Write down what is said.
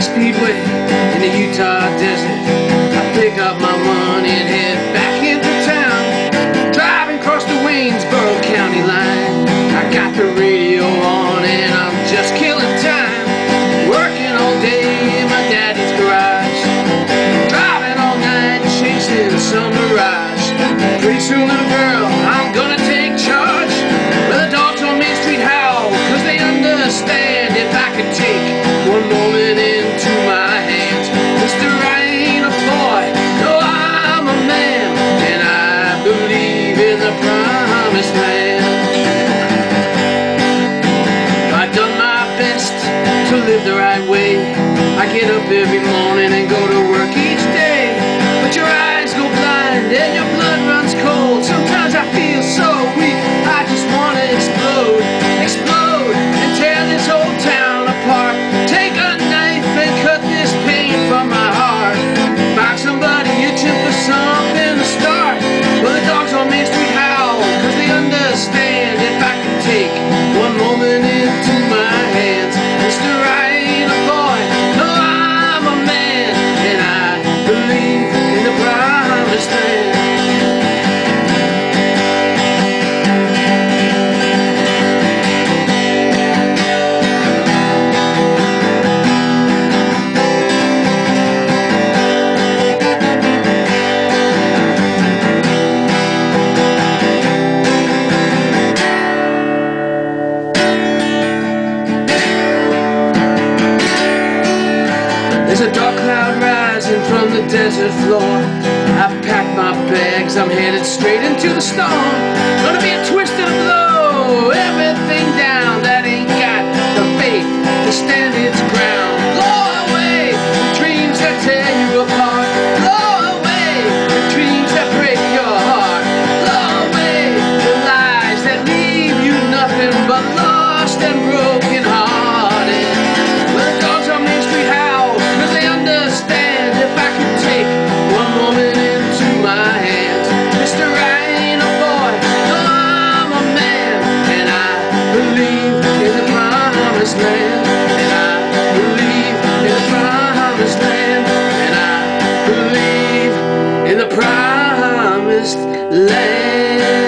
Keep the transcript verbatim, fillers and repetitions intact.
speedway in the Utah desert. I pick up my money and head back into town, driving across the Waynesboro county line. I got the radio on and I'm just killing time, working all day in my daddy's garage, driving all night chasing some mirage. Pretty soon, little girl, I'm gonna take charge. Well, the dogs on Main Street howl, cause they understand if I could take one moment into my hands. Mister, I ain't a boy, no, I'm a man, and I believe in the promised land. I've done my best to live the right way. I get up every morning and go to work each day, but your eyes go blind and your blood runs cold. Sometimes I feel so weak, I just wanna explode, explode and tear this whole town apart. Take a knife and cut this pain from my heart. Find somebody itching for something to start. Well, the dogs on Main Street howl, cause they understand if I can take one moment into my hands. Mister, I ain't a boy, no, I'm a man, and I believe in the promised land. There's a dark cloud rising from the desert floor. I've packed my bags, I'm headed straight into the storm. Gonna be a twist and a blow, everything down that ain't got the faith to stand its ground. Blow away the dreams that tear you apart. Blow away the dreams that break your heart. Blow away the lies that leave you nothing but lost and broken hearted. Well, the dogs on Main Street howl, cause they understand if I could take one moment into my hands. Mister, I ain't a boy, no, I'm a man, and I believe in the promised land. And I believe in the promised land. And I believe in the promised land.